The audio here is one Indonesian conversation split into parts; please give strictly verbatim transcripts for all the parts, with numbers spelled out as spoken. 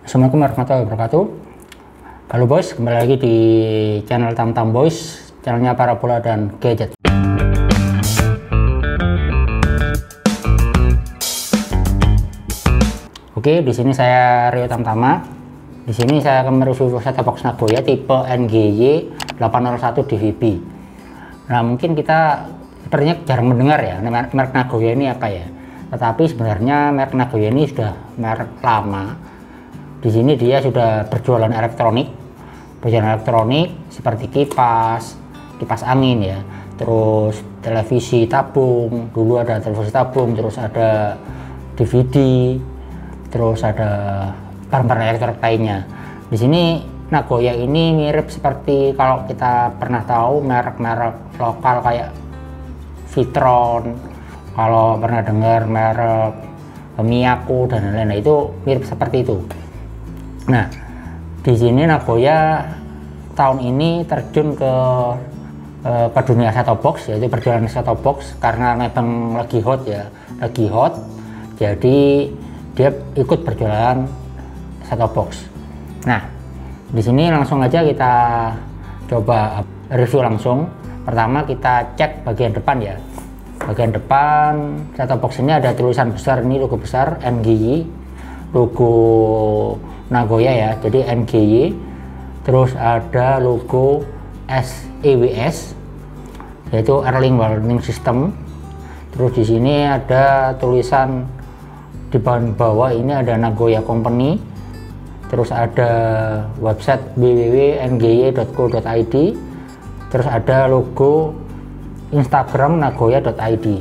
Assalamualaikum warahmatullahi wabarakatuh. Halo boys, kembali lagi di channel Tamtam Boys, channelnya Parabola dan Gadget. Oke, di sini saya Rio Tamtama. Di sini saya akan mereview set-top box Nagoya tipe N G Y delapan nol satu D V B. Nah, mungkin kita sepertinya jarang mendengar ya merek Nagoya ini apa ya. Tetapi sebenarnya merek Nagoya ini sudah merek lama. Di sini dia sudah berjualan elektronik, berjualan elektronik seperti kipas, kipas angin ya, terus televisi tabung, dulu ada televisi tabung, terus ada D V D, terus ada barang-barang elektronik lainnya. Di sini Nagoya ini mirip seperti kalau kita pernah tahu merek-merek lokal kayak Vitron, kalau pernah dengar merek Miyako dan lain-lain, nah, itu mirip seperti itu. Nah, di sini Nagoya tahun ini terjun ke ke dunia set-top box, yaitu berjualan set-top box karena memang lagi hot ya, lagi hot. Jadi dia ikut berjualan set-top box. Nah, di sini langsung aja kita coba review langsung. Pertama kita cek bagian depan ya. Bagian depan set-top box ini ada tulisan besar, ini logo besar N G Y, logo Nagoya ya, jadi N G Y. Terus ada logo S E W S, yaitu Early Warning System. Terus di sini ada tulisan di bagian bawah ini ada Nagoya Company. Terus ada website w w w titik n g y titik co titik i d. Terus ada logo Instagram nagoya titik i d.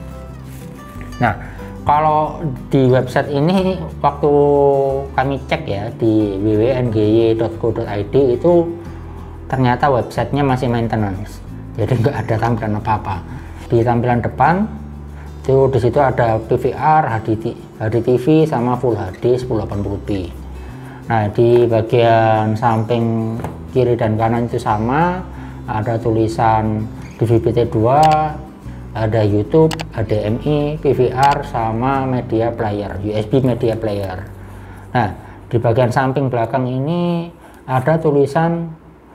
Nah, kalau di website ini waktu kami cek ya di w w w titik n g y titik co titik i d itu ternyata websitenya masih maintenance, jadi nggak ada tampilan apa-apa. Di tampilan depan itu di situ ada P V R, H D T V sama Full H D seribu delapan puluh p. Nah, di bagian samping kiri dan kanan itu sama, ada tulisan D V B T dua, ada YouTube, H D M I, P V R, sama media player, U S B media player. Nah, di bagian samping belakang ini ada tulisan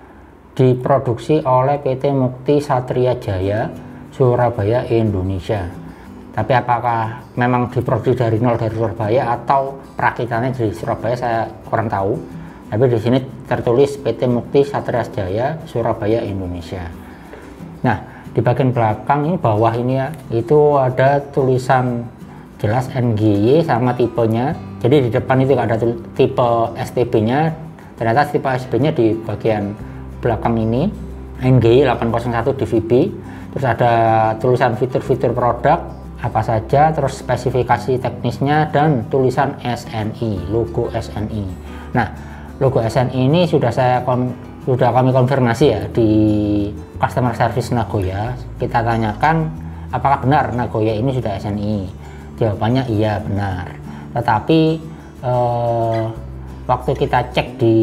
diproduksi oleh P T Mukti Satria Jaya, Surabaya, Indonesia. Tapi apakah memang diproduksi dari nol dari Surabaya atau perakitannya dari Surabaya, saya kurang tahu. Tapi di sini tertulis P T Mukti Satria Jaya, Surabaya, Indonesia. Nah, di bagian belakang ini, bawah ini ya, itu ada tulisan jelas N G Y sama tipenya. Jadi di depan itu ada tipe S T B-nya, ternyata tipe S T B-nya di bagian belakang ini, N G Y delapan nol satu D V B. Terus ada tulisan fitur-fitur produk apa saja, terus spesifikasi teknisnya, dan tulisan S N I, logo S N I. Nah, logo S N I ini sudah saya kon sudah kami konfirmasi ya di customer service Nagoya. Kita tanyakan apakah benar Nagoya ini sudah S N I. Jawabannya iya, benar. Tetapi eh, waktu kita cek di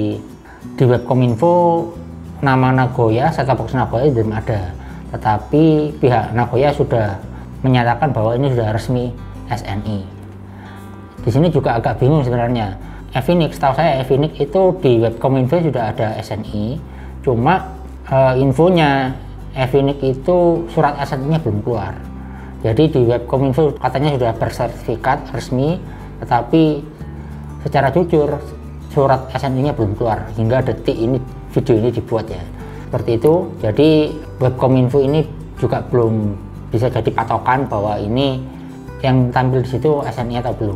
di web Kominfo, nama Nagoya, set-top box Nagoya belum ada. Tetapi pihak Nagoya sudah menyatakan bahwa ini sudah resmi S N I. Di sini juga agak bingung sebenarnya. Efinix, tahu saya Efinix itu di web Kominfo sudah ada S N I, cuma e, infonya Efinix itu surat S N I-nya belum keluar. Jadi di web Kominfo katanya sudah bersertifikat resmi, tetapi secara jujur surat S N I-nya belum keluar hingga detik ini video ini dibuat ya. Seperti itu. Jadi web Kominfo ini juga belum bisa jadi patokan bahwa ini yang tampil di situ S N I atau belum.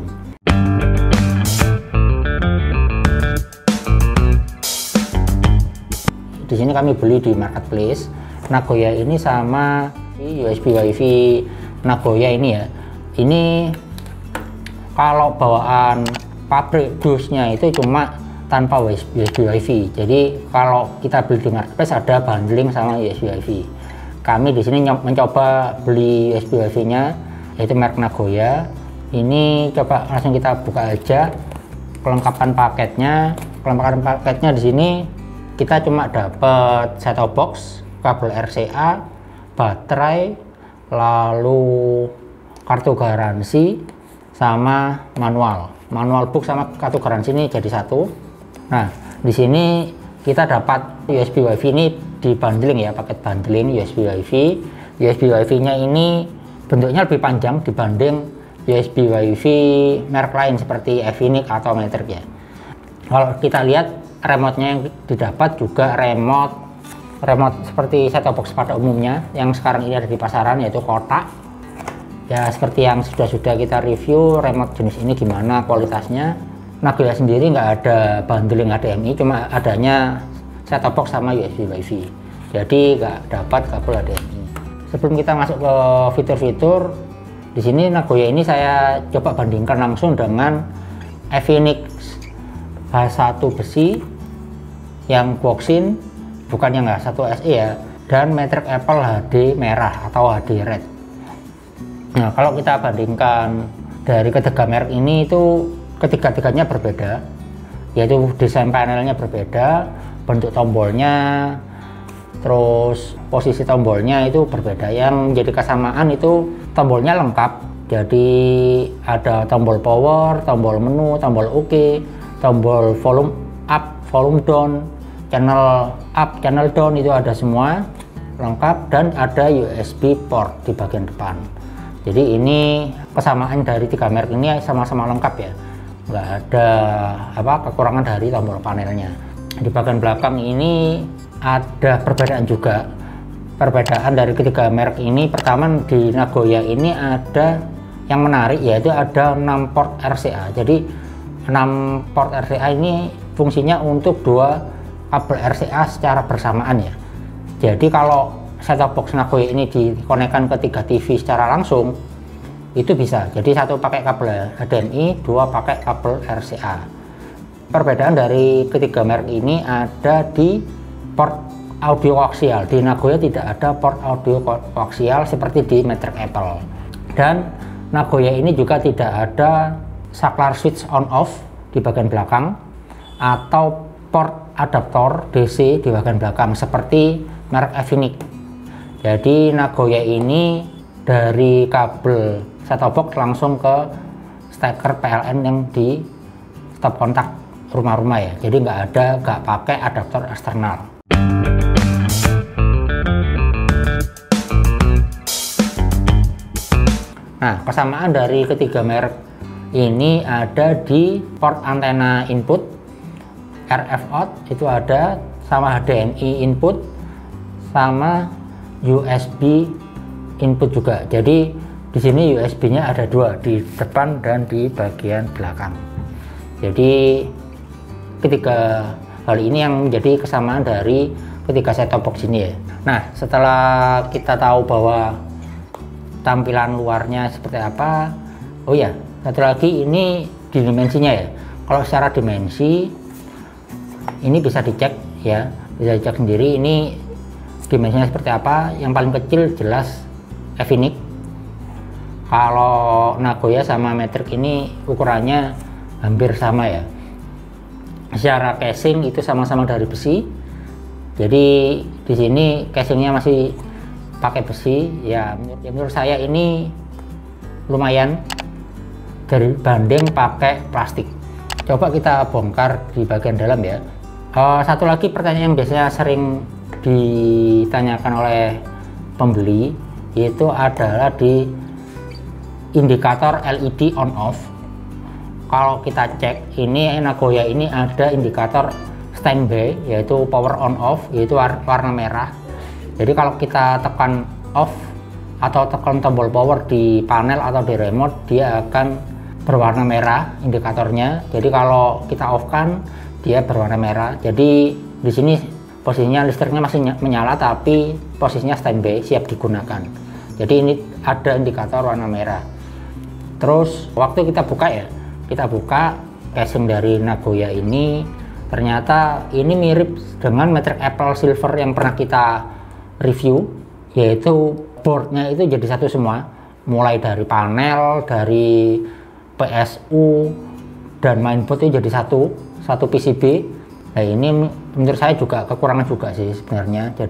Di sini kami beli di marketplace. Nagoya ini sama U S B WiFi Nagoya ini ya. Ini kalau bawaan pabrik dusnya itu cuma tanpa U S B WiFi. Jadi kalau kita beli di marketplace ada bundling sama U S B WiFi. Kami di sini mencoba beli U S B WiFi-nya, yaitu merek Nagoya. Ini coba langsung kita buka aja kelengkapan paketnya. Kelengkapan paketnya di sini kita cuma dapat set-top box, kabel R C A, baterai, lalu kartu garansi, sama manual. manual book sama kartu garansi ini jadi satu. Nah, di sini kita dapat U S B WiFi ini di bundling ya, paket bundling U S B WiFi. U S B WiFi-nya ini bentuknya lebih panjang dibanding U S B WiFi merek lain seperti Efinix atau Matrix ya. Kalau kita lihat remote-nya yang didapat juga remote remote seperti set-top box pada umumnya yang sekarang ini ada di pasaran, yaitu kotak. Ya seperti yang sudah-sudah kita review, remote jenis ini gimana kualitasnya. Nagoya sendiri nggak ada bundling H D M I, cuma adanya set-top box sama U S B WiFi. Jadi nggak dapat kabel H D M I. Sebelum kita masuk ke fitur-fitur, di sini Nagoya ini saya coba bandingkan langsung dengan Efinix H satu besi yang boxin, bukan yang H satu S E ya, dan Matrix Apple H D merah atau H D red. Nah, kalau kita bandingkan dari ketiga merek ini, itu ketiga-tiganya berbeda, yaitu desain panelnya berbeda, bentuk tombolnya, terus posisi tombolnya itu berbeda. Yang menjadi kesamaan itu tombolnya lengkap, jadi ada tombol power, tombol menu, tombol OK, tombol volume up, volume down, channel up, channel down, itu ada semua lengkap, dan ada U S B port di bagian depan. Jadi ini kesamaan dari tiga merek ini sama-sama lengkap ya, nggak ada apa kekurangan dari tombol panelnya. Di bagian belakang ini ada perbedaan juga. Perbedaan dari ketiga merek ini, pertama di Nagoya ini ada yang menarik, yaitu ada enam port R C A. Jadi enam port R C A ini fungsinya untuk dua kabel R C A secara bersamaan ya. Jadi kalau set-top box Nagoya ini dikonekkan ke tiga T V secara langsung, itu bisa. Jadi satu pakai kabel H D M I, dua pakai kabel R C A. Perbedaan dari ketiga merek ini ada di port audio koaksial. Di Nagoya tidak ada port audio koaksial seperti di Matrix Apple. Dan Nagoya ini juga tidak ada saklar switch on off di bagian belakang atau port adaptor D C di bagian belakang seperti merek Efinix. Jadi Nagoya ini dari kabel set-top box langsung ke steker P L N yang di stop kontak rumah-rumah ya. Jadi nggak ada, nggak pakai adaptor eksternal. Nah, kesamaan dari ketiga merek ini ada di port antena input, R F out itu ada, sama H D M I input, sama U S B input juga. Jadi di sini U S B-nya ada dua, di depan dan di bagian belakang. Jadi ketiga hal ini yang menjadi kesamaan dari ketiga set-top box ini ya. Nah, setelah kita tahu bahwa tampilan luarnya seperti apa, oh ya, satu lagi ini di dimensinya ya. Kalau secara dimensi ini bisa dicek ya, bisa dicek sendiri ini dimensinya seperti apa. Yang paling kecil jelas Efinix. Kalau Nagoya sama Matrix ini ukurannya hampir sama ya. Secara casing itu sama-sama dari besi. Jadi di sini casingnya masih pakai besi ya. Menurut, ya menurut saya ini lumayan dari banding pakai plastik. Coba kita bongkar di bagian dalam ya. Uh, satu lagi pertanyaan yang biasanya sering ditanyakan oleh pembeli itu adalah di indikator L E D on off. Kalau kita cek ini Nagoya ini ada indikator standby, yaitu power on off, yaitu warna merah. Jadi kalau kita tekan off atau tekan tombol power di panel atau di remote, dia akan berwarna merah indikatornya. Jadi kalau kita off kan dia berwarna merah. Jadi di sini posisinya listriknya masih menyala tapi posisinya standby, siap digunakan. Jadi ini ada indikator warna merah. Terus waktu kita buka ya, kita buka casing dari Nagoya ini, ternyata ini mirip dengan Matrix Apple Silver yang pernah kita review, yaitu boardnya itu jadi satu semua, mulai dari panel, dari P S U dan mainboard itu jadi satu satu P C B. Nah ini menurut saya juga kekurangan juga sih sebenarnya. Jadi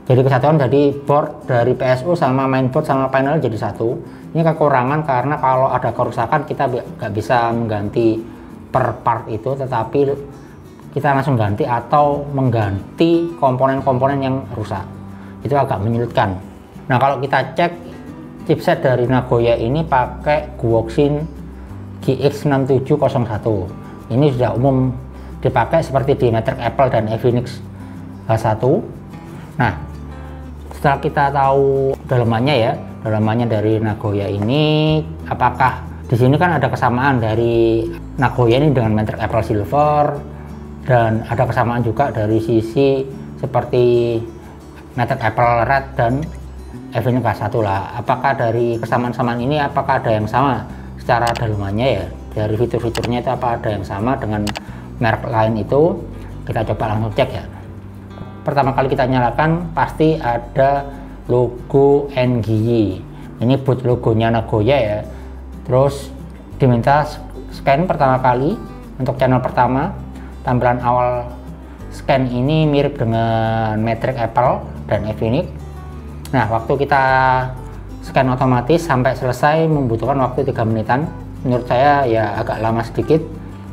jadi kesatuan, jadi board dari P S U sama mainboard sama panel jadi satu. Ini kekurangan karena kalau ada kerusakan kita nggak bisa mengganti per part itu, tetapi kita langsung ganti atau mengganti komponen-komponen yang rusak. Itu agak menyulitkan. Nah, kalau kita cek chipset dari Nagoya ini pakai Guoxin G X enam tujuh nol satu. Ini sudah umum dipakai seperti di Matrix Apple dan Efinix H satu. Nah, setelah kita tahu dalamannya ya, dalamannya dari Nagoya ini, apakah di sini kan ada kesamaan dari Nagoya ini dengan Matrix Apple Silver, dan ada kesamaan juga dari sisi seperti Matrix Apple Red dan Efinix H satu lah. Apakah dari kesamaan-kesamaan ini apakah ada yang sama secara dalamannya ya, dari fitur-fiturnya itu apa ada yang sama dengan merek lain itu? Kita coba langsung cek ya. Pertama kali kita nyalakan pasti ada logo N G Y. Ini boot logonya Nagoya ya. Terus diminta scan pertama kali untuk channel pertama. Tampilan awal scan ini mirip dengan Matrix Apple dan Efinix. Nah, waktu kita scan otomatis sampai selesai membutuhkan waktu tiga menitan. Menurut saya ya agak lama sedikit,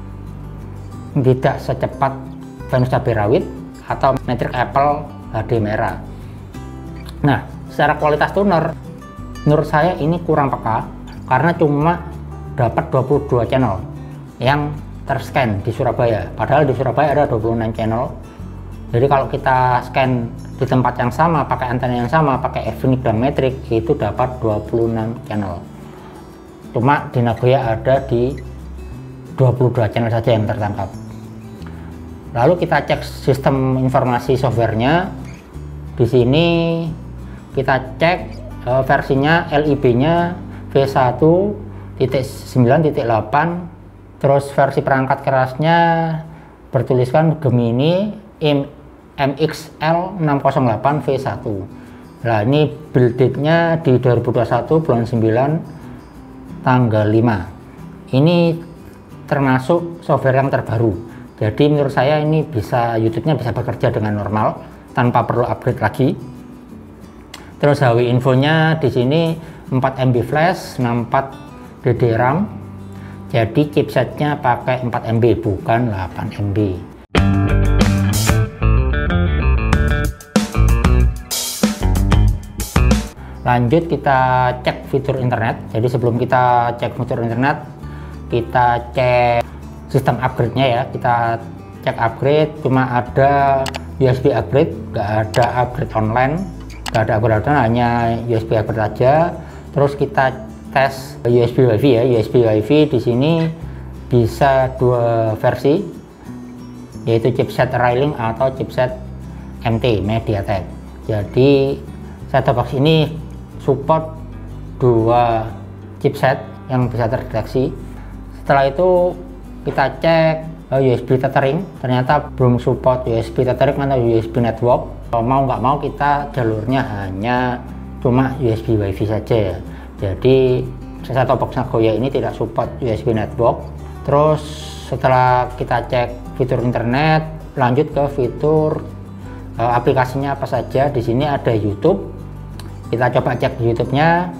tidak secepat Venus cabai rawit atau Matrix Apple H D merah. Nah, secara kualitas tuner menurut saya ini kurang peka karena cuma dapat dua puluh dua channel yang terscan di Surabaya, padahal di Surabaya ada dua puluh enam channel. Jadi kalau kita scan di tempat yang sama, pakai antena yang sama, pakai Efinix dan Matrix, itu dapat dua puluh enam channel. Cuma di Nagoya ada di dua puluh dua channel saja yang tertangkap. Lalu kita cek sistem informasi softwarenya. Di sini kita cek e, versinya L I B-nya V satu titik sembilan titik delapan, terus versi perangkat kerasnya bertuliskan Gemini M X L enam nol delapan V satu. Nah, ini build date-nya di dua ribu dua puluh satu bulan sembilan tanggal lima. Ini termasuk software yang terbaru. Jadi menurut saya ini bisa YouTube-nya bisa bekerja dengan normal tanpa perlu upgrade lagi. Terus H W infonya di sini empat M B flash, enam puluh empat D D RAM. Jadi chipsetnya pakai empat M B bukan delapan M B. Lanjut kita cek fitur internet. Jadi sebelum kita cek fitur internet, kita cek sistem upgrade-nya ya. Kita cek upgrade, cuma ada U S B upgrade, nggak ada upgrade online, nggak ada upgrade online, hanya U S B upgrade aja. Terus kita tes U S B WiFi ya. U S B WiFi di sini bisa dua versi, yaitu chipset Railing atau chipset M T MediaTek. Jadi set-top box ini support dua chipset yang bisa terdeteksi. Setelah itu kita cek uh, U S B tethering, ternyata belum support U S B tethering atau U S B network. Kalau mau nggak mau kita jalurnya hanya cuma U S B WiFi saja ya. Jadi set-top box Nagoya ini tidak support U S B network. Terus setelah kita cek fitur internet, lanjut ke fitur uh, aplikasinya apa saja. Di sini ada YouTube. Kita coba cek di YouTube-nya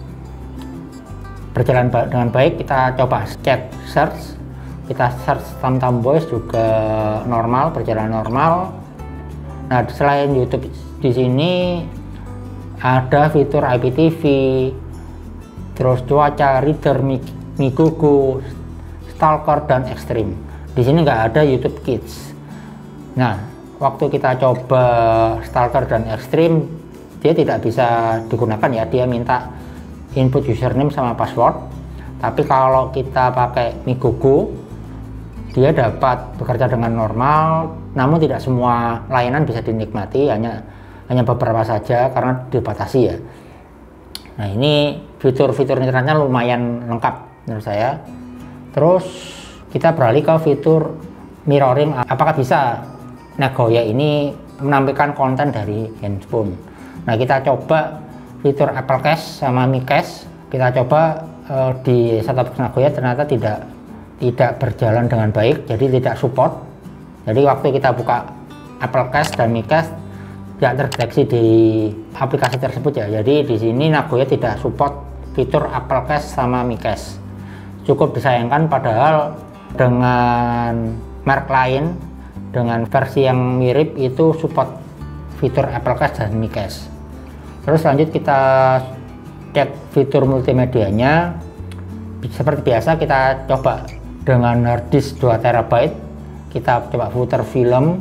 berjalan dengan baik. Kita coba cek search. Kita search TamTam Voice juga normal, berjalan normal. Nah, selain YouTube di sini ada fitur I P T V, terus cuaca, reader, Mikuku, Stalker dan Extreme. Di sini nggak ada YouTube Kids. Nah, waktu kita coba Stalker dan Extreme, dia tidak bisa digunakan ya. Dia minta input username sama password. Tapi kalau kita pakai Mikuku, dia dapat bekerja dengan normal, namun tidak semua layanan bisa dinikmati, hanya hanya beberapa saja karena dibatasi ya. Nah, ini fitur-fitur internetnya lumayan lengkap menurut saya. Terus kita beralih ke fitur mirroring. Apakah bisa Nagoya ini menampilkan konten dari handphone? Nah, kita coba fitur Apple Cache sama Mi Cache. Kita coba uh, di set-top box Nagoya, ternyata tidak tidak berjalan dengan baik, jadi tidak support. Jadi waktu kita buka Apple Cache dan Mi Cache, tidak terdeteksi di aplikasi tersebut ya. Jadi di sini Nagoya tidak support fitur Apple Cache sama Mi Cache. Cukup disayangkan, padahal dengan merek lain dengan versi yang mirip itu support fitur Apple Cache dan Mi Cache. Terus lanjut kita cek fitur multimedianya. Seperti biasa kita coba dengan hard disk dua terabyte. Kita coba putar film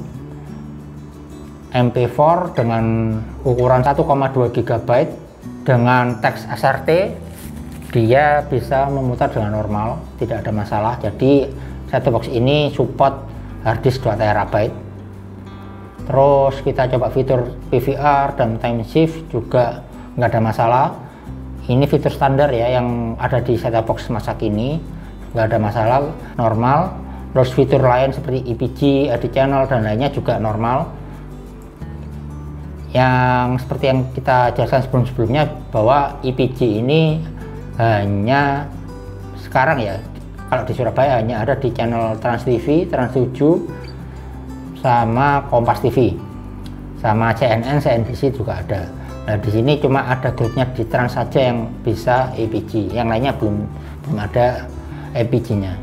M P empat dengan ukuran satu koma dua gigabyte dengan teks S R T. Dia bisa memutar dengan normal, tidak ada masalah. Jadi set-top box ini support hard disk dua terabyte. Terus kita coba fitur P V R dan time shift juga nggak ada masalah. Ini fitur standar ya yang ada di set-top box masa kini, nggak ada masalah, normal. Terus fitur lain seperti E P G, edit channel dan lainnya juga normal. Yang seperti yang kita jelaskan sebelum-sebelumnya bahwa E P G ini hanya sekarang ya, kalau di Surabaya hanya ada di channel Trans T V, Trans tujuh, sama Kompas T V, sama C N N, C N B C juga ada. Nah di sini cuma ada grupnya di Trans saja yang bisa E P G, yang lainnya belum belum ada E P G-nya.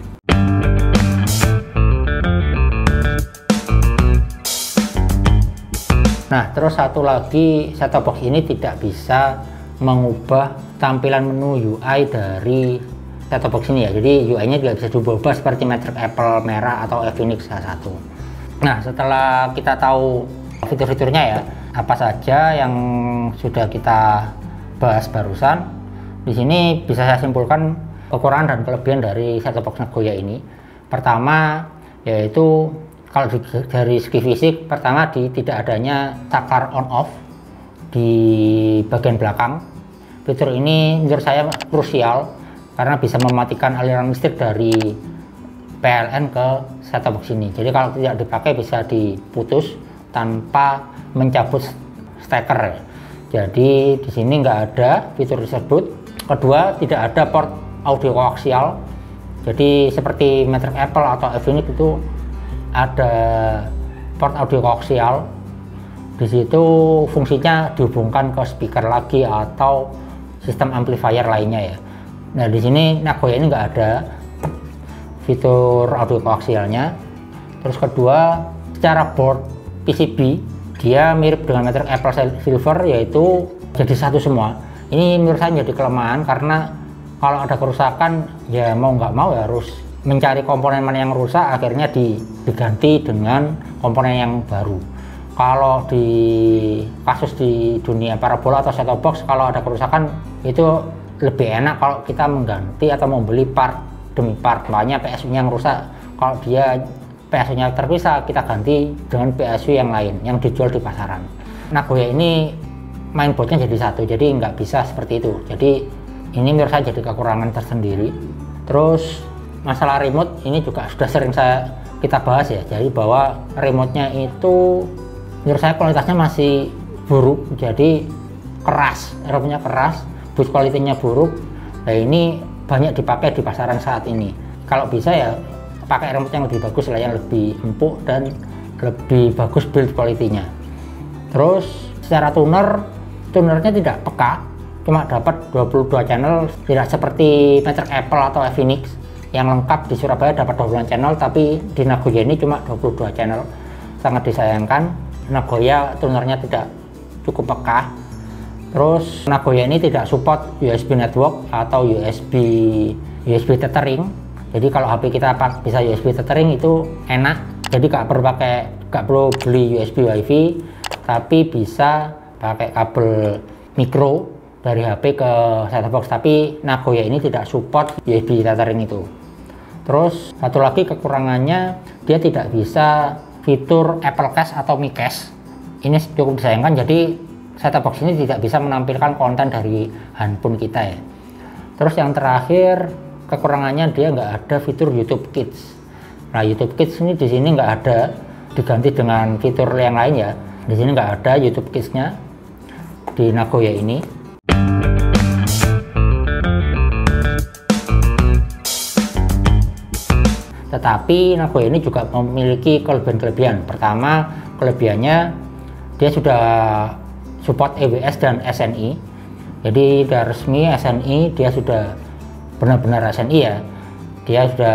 Nah terus satu lagi, set-top box ini tidak bisa mengubah tampilan menu U I dari set-top box ini ya. Jadi U I-nya tidak bisa diubah seperti merek Apple merah atau Efinix H satu. Nah setelah kita tahu fitur-fiturnya ya, apa saja yang sudah kita bahas barusan, di sini bisa saya simpulkan kekurangan dan kelebihan dari set-top box Nagoya ini. Pertama yaitu kalau di, dari segi fisik, pertama di tidak adanya saklar on off di bagian belakang. Fitur ini menurut saya krusial karena bisa mematikan aliran listrik dari P L N ke set-top box ini. Jadi kalau tidak dipakai bisa diputus tanpa mencabut steker. Jadi di sini nggak ada fitur tersebut. Kedua, tidak ada port audio koaksial. Jadi seperti merek Apple atau Efinix itu ada port audio koaksial. Di situ fungsinya dihubungkan ke speaker lagi atau sistem amplifier lainnya ya. Nah di sini Nagoya ini nggak ada fitur audio koaksialnya. Terus kedua, secara board P C B dia mirip dengan merek Apple Silver, yaitu jadi satu semua. Ini menurut saya jadi kelemahan karena kalau ada kerusakan ya mau nggak mau ya harus mencari komponen mana yang rusak, akhirnya diganti dengan komponen yang baru. Kalau di kasus di dunia parabola atau set-top box, kalau ada kerusakan itu lebih enak kalau kita mengganti atau membeli part demi part. Makanya P S U-nya yang rusak, kalau dia P S U-nya terpisah, kita ganti dengan P S U yang lain yang dijual di pasaran. Nagoya ini mainboardnya jadi satu, jadi nggak bisa seperti itu. Jadi ini menurut saya jadi kekurangan tersendiri. Terus masalah remote ini juga sudah sering saya kita bahas ya. Jadi bahwa remote-nya itu menurut saya kualitasnya masih buruk, jadi keras, remote-nya keras, boot quality-nya buruk. Nah ini banyak dipakai di pasaran saat ini. Kalau bisa ya pakai remote yang lebih bagus lah, yang lebih empuk dan lebih bagus build quality-nya. Terus secara tuner, tunernya tidak peka, cuma dapat dua puluh dua channel, tidak seperti merek Apple atau Efinix yang lengkap di Surabaya dapat dua puluh channel, tapi di Nagoya ini cuma dua puluh dua channel. Sangat disayangkan, Nagoya tunernya tidak cukup peka. Terus Nagoya ini tidak support U S B network atau U S B U S B tethering. Jadi kalau H P kita bisa U S B tethering itu enak. Jadi nggak perlu pakai, nggak perlu beli U S B WiFi, tapi bisa pakai kabel micro dari H P ke set-top box. Tapi Nagoya ini tidak support U S B tethering itu. Terus satu lagi kekurangannya, dia tidak bisa fitur Apple Cache atau Mi Cache. Ini cukup disayangkan, jadi set-top box ini tidak bisa menampilkan konten dari handphone kita ya. Terus yang terakhir, kekurangannya dia nggak ada fitur YouTube Kids. Nah YouTube Kids ini di sini nggak ada, diganti dengan fitur yang lain ya. Di sini nggak ada YouTube Kids-nya di Nagoya ini. Tetapi Nagoya ini juga memiliki kelebihan-kelebihan. Pertama, kelebihannya dia sudah support E W S dan S N I. Jadi sudah resmi S N I, dia sudah benar-benar S N I ya. Dia sudah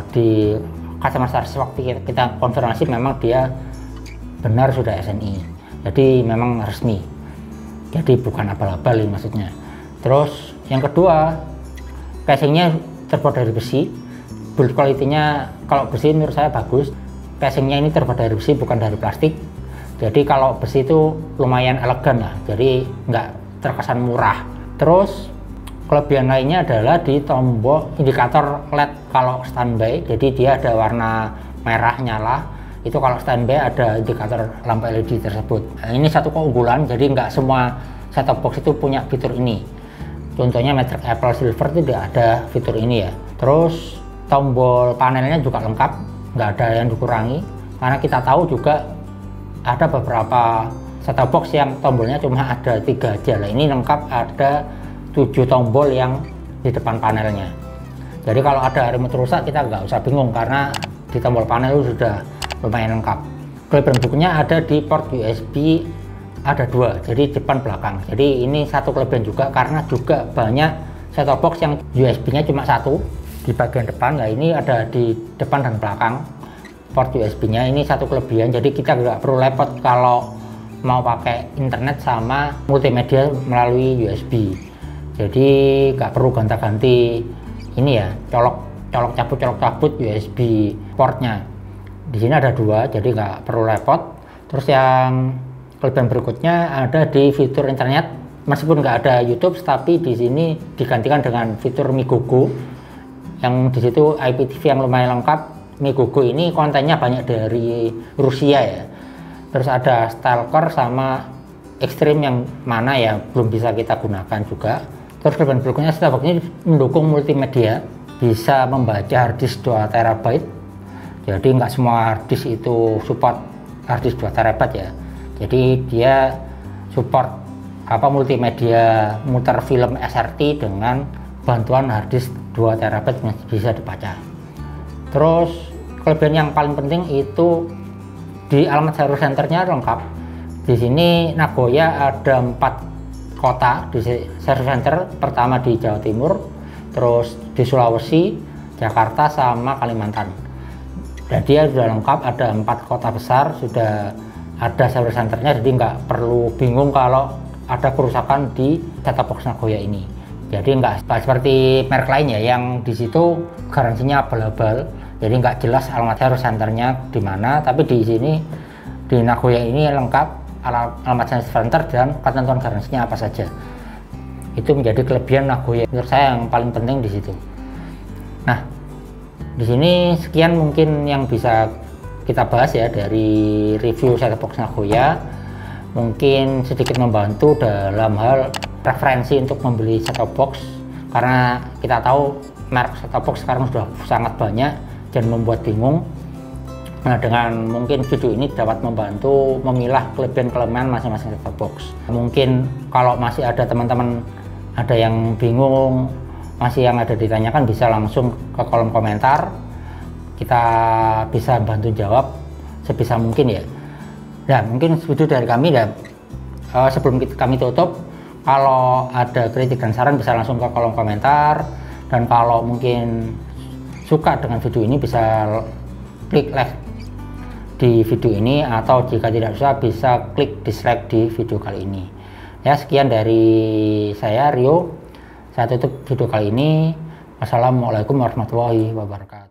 di customer service waktu kita konfirmasi memang dia benar sudah S N I. Jadi memang resmi. Jadi bukan abal-abal ini maksudnya. Terus yang kedua, casingnya terbuat dari besi. Build quality-nya kalau besi menurut saya bagus. Casingnya ini terbuat dari besi bukan dari plastik. Jadi kalau besi itu lumayan elegan lah. Jadi nggak terkesan murah. Terus kelebihan lainnya adalah di tombol indikator L E D kalau standby. Jadi dia ada warna merah nyala. Itu kalau standby ada indikator lampu L E D tersebut. Nah, ini satu keunggulan. Jadi nggak semua set-top box itu punya fitur ini. Contohnya Matrix Apple Silver tidak ada fitur ini ya. Terus tombol panelnya juga lengkap, nggak ada yang dikurangi. Karena kita tahu juga ada beberapa set-top box yang tombolnya cuma ada tiga aja. Nah, ini lengkap ada tujuh tombol yang di depan panelnya. Jadi kalau ada remote rusak kita nggak usah bingung karena di tombol panel itu sudah lumayan lengkap. Kelebihan berikutnya ada di port U S B. Ada dua, jadi depan belakang. Jadi ini satu kelebihan juga karena juga banyak set-top box yang U S B-nya cuma satu di bagian depan. Nah ini ada di depan dan belakang port U S B-nya. Ini satu kelebihan. Jadi kita nggak perlu repot kalau mau pakai internet sama multimedia melalui U S B. Jadi nggak perlu gonta-ganti ini ya, colok colok cabut colok cabut U S B portnya. Di sini ada dua, jadi nggak perlu repot. Terus yang kelebihan berikutnya ada di fitur internet, meskipun nggak ada YouTube, tapi di sini digantikan dengan fitur MiGoGo, yang di situ I P T V yang lumayan lengkap. MiGoGo ini kontennya banyak dari Rusia ya. Terus ada Stalker sama Extreme yang mana ya belum bisa kita gunakan juga. Terus kelebihan berikutnya set-top box ini mendukung multimedia, bisa membaca harddisk dua terabyte. Jadi nggak semua harddisk itu support harddisk dua terabyte ya. Jadi dia support apa multimedia muter film S R T dengan bantuan harddisk dua terabyte yang bisa dibaca. Terus kelebihan yang paling penting itu di alamat service centernya lengkap. Di sini Nagoya ada empat kota di service center, pertama di Jawa Timur, terus di Sulawesi, Jakarta sama Kalimantan. Dan dia sudah lengkap, ada empat kota besar, sudah ada service centernya, jadi nggak perlu bingung kalau ada kerusakan di set-top box Nagoya ini. Jadi nggak seperti merek lainnya yang di situ garansinya abal-abal, jadi nggak jelas alamat service centernya di mana. Tapi di sini di Nagoya ini lengkap alamat service center dan ketentuan garansinya apa saja. Itu menjadi kelebihan Nagoya menurut saya yang paling penting di situ. Nah, di sini sekian mungkin yang bisa kita bahas ya dari review set-top box Nagoya. Mungkin sedikit membantu dalam hal preferensi untuk membeli set-top box, karena kita tahu merek set-top box sekarang sudah sangat banyak dan membuat bingung. Nah, dengan mungkin video ini dapat membantu memilah kelebihan-kelemahan masing-masing set-top box. Mungkin kalau masih ada teman-teman ada yang bingung, masih yang ada ditanyakan, bisa langsung ke kolom komentar. Kita bisa bantu jawab sebisa mungkin ya. Ya mungkin video dari kami dan uh, sebelum kita, kami tutup, kalau ada kritik dan saran bisa langsung ke kolom komentar. Dan kalau mungkin suka dengan video ini bisa klik like di video ini, atau jika tidak bisa bisa klik dislike di video kali ini. Ya sekian dari saya Rio. Saya tutup video kali ini. Wassalamualaikum warahmatullahi wabarakatuh.